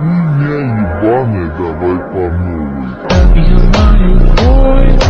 Хуйня ебаная, давай по новой. Я знаю, бой.